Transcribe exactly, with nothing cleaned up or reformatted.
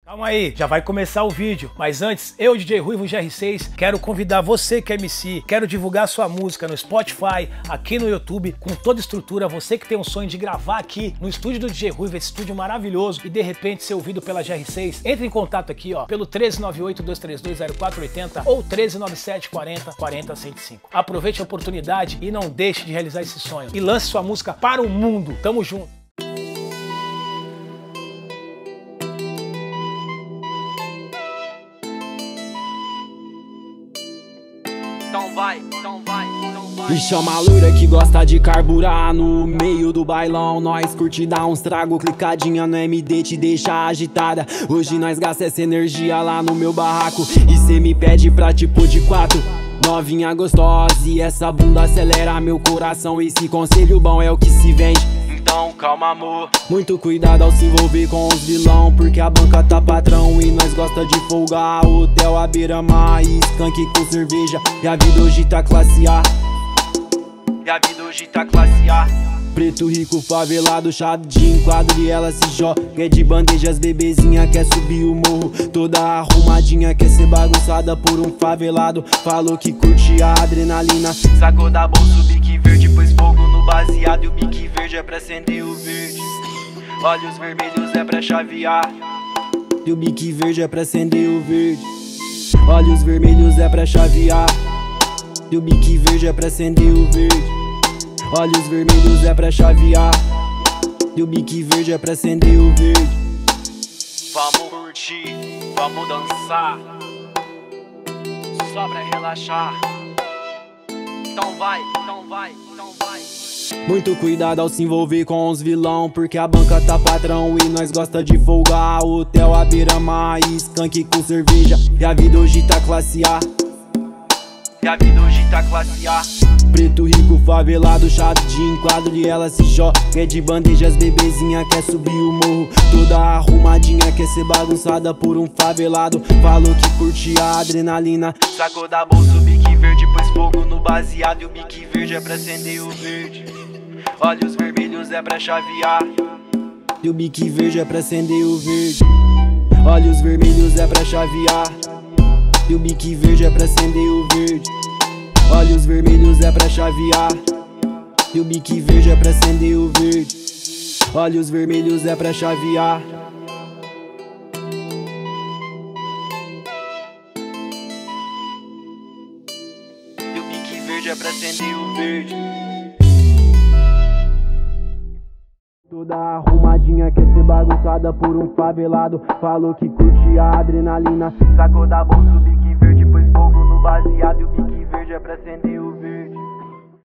Calma aí, já vai começar o vídeo, mas antes, eu, D J Ruivo G R seis, quero convidar você que é M C, quero divulgar sua música no Spotify, aqui no YouTube, com toda estrutura, você que tem um sonho de gravar aqui no estúdio do D J Ruivo, esse estúdio maravilhoso, e de repente ser ouvido pela G R seis, entre em contato aqui, ó, pelo um três nove oito, dois três dois, zero quatro oito zero ou um três nove sete, quarenta, quarenta, cento e cinco. Aproveite a oportunidade e não deixe de realizar esse sonho, e lance sua música para o mundo. Tamo junto! Então vai, então vai, então vai. Me chama a loira que gosta de carburar no meio do bailão. Nós curte dar uns trago, clicadinha no M D te deixa agitada. Hoje nós gasta essa energia lá no meu barraco e cê me pede pra tipo de quatro. Novinha gostosa e essa bunda acelera meu coração. Esse conselho bom é o que se vende, então calma amor. Muito cuidado ao se envolver com os vilão, porque a banca tá patrão e nós gosta de folgar. Hotel à beira-mar e skunk com cerveja. E a vida hoje tá classe A. E a vida hoje tá classe A. Preto rico favelado, chave de enquadro e ela se joga. É de bandejas, bebezinha quer subir o morro. Toda arrumadinha quer ser bagunçada por um favelado. Falou que curte a adrenalina, sacou da bolsa o bique verde, pôs fogo no baseado. E o bique verde é pra acender o verde, olhos vermelhos é pra chavear. E o bique verde é pra acender o verde, olhos vermelhos é pra chavear. E o bique verde é pra acender o verde, olhos vermelhos é pra chavear. E o bique verde é pra acender o verde. Vamos curtir, vamos dançar, só pra relaxar. Então vai, então vai, então vai. Muito cuidado ao se envolver com os vilão, porque a banca tá patrão e nós gosta de folgar. Hotel à beira-mar e skunk com cerveja. E a vida hoje tá classe A. E a vida hoje tá classe A. Preto rico favelado, chave de enquadro e ela se joga. É de bandejas, bebezinha quer subir o morro. Toda arrumadinha quer ser bagunçada por um favelado. Falou que curte a adrenalina, sacou da bolsa o bique verde, pôs fogo no baseado. E o bique verde é pra acender o verde, olhos vermelhos é pra chavear. E o bique verde é pra acender o verde, olhos vermelhos é pra chavear. E o bique verde é pra acender o verde, olhos vermelhos é pra chavear. E o bique verde é pra acender o verde, olhos vermelhos é pra chavear. E o bique verde é pra acender o verde. Toda arrumadinha quer ser bagunçada por um favelado. Falou que curte a adrenalina, sacou da bolsa o bique